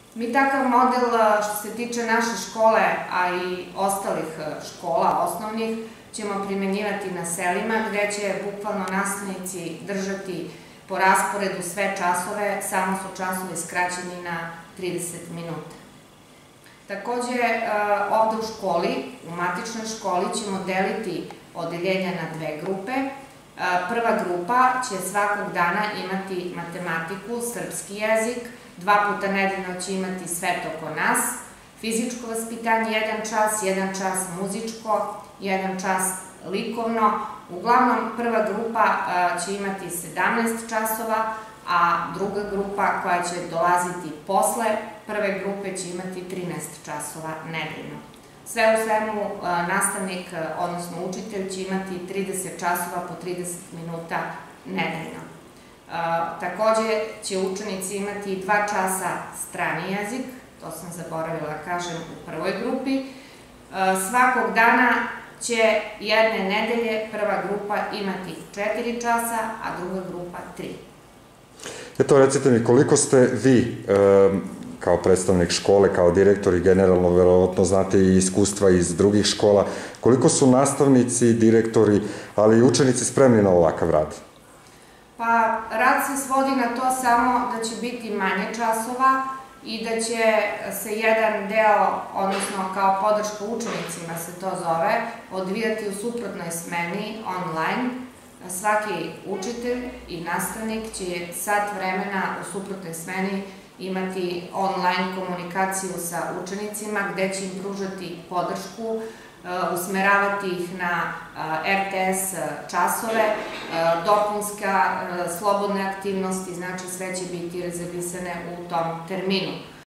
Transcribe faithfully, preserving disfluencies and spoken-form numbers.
Mi takav model što se tiče naše škole, a i ostalih škola osnovnih, ćemo primenjivati na selima, gde će bukvalno nastavnici držati po rasporedu sve časove, samo su časovi skraćeni na trideset minuta. Takođe, ovde u školi, u matičnoj školi, ćemo deliti odeljenja na dve grupe. Prva grupa će svakog dana imati matematiku, srpski jezik, dva puta nedeljno će imati Svet oko nas, fizičko vaspitanje jedan čas, jedan čas muzičko, jedan čas likovno. Uglavnom, prva grupa će imati sedamnaest časova, a druga grupa koja će dolaziti posle prve grupe će imati trinaest časova nedeljno. Sve u svemu, nastavnik, odnosno učitelj, će imati trideset časova po trideset minuta nedeljno. Takođe će učenici imati dva časa strani jezik, to sam zaboravila kažem u prvoj grupi. Svakog dana će jedne nedelje prva grupa imati četiri časa, a druga grupa tri. Eto, recite mi, koliko ste vi, kao predstavnik škole, kao direktor i generalno, verovatno znate i iskustva iz drugih škola, koliko su nastavnici, direktori, ali i učenici spremni na ovakav rad? Pa, rad se svodi na to samo da će biti manje časova i da će se jedan deo, odnosno kao podrška učenicima se to zove, odvijati u suprotnoj smeni online. Svaki učitelj i nastavnik će sat vremena u suprotnoj smeni imati online komunikaciju sa učenicima gde će im pružati podršku, usmeravati ih na er te es časove, dopunska, slobodne aktivnosti, znači sve će biti rezervisane u tom terminu.